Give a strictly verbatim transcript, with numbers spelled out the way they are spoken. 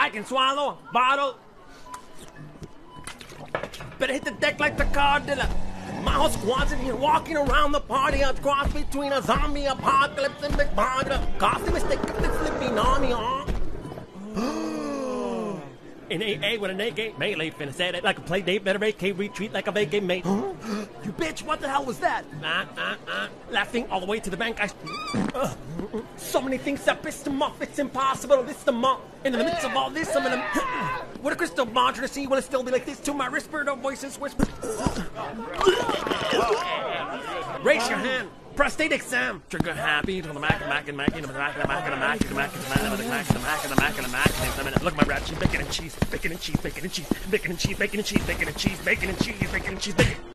I can swallow a bottle. Better hit the deck like the car dealer. My whole squad's in here walking around the party. A cross between a zombie apocalypse and Big Bang. Coffee mistake the flipping army, huh? In A A with an A K melee finna say that like a play date, better make retreat like a vacay mate. Huh? You bitch, what the hell was that? Uh, uh, uh, laughing all the way to the bank. I. Uh, so many things that pissed him off, it's impossible to list them all. In the midst of all this, I'm in a. What a crystal ball to see, will it still be like this? To my respirator voices whisper. Raise your hand. Prostate exam. Trigger happy to the mac and mac and mac and the mac and the mac and the mac and the mac and the mac and the mac and the mac and the mac and the mac and the look at my rap sheet, bacon and cheese, bacon and cheese, bacon and cheese, bacon and cheese, bacon and cheese, bacon and cheese, bacon and cheese, bacon and cheese, bacon.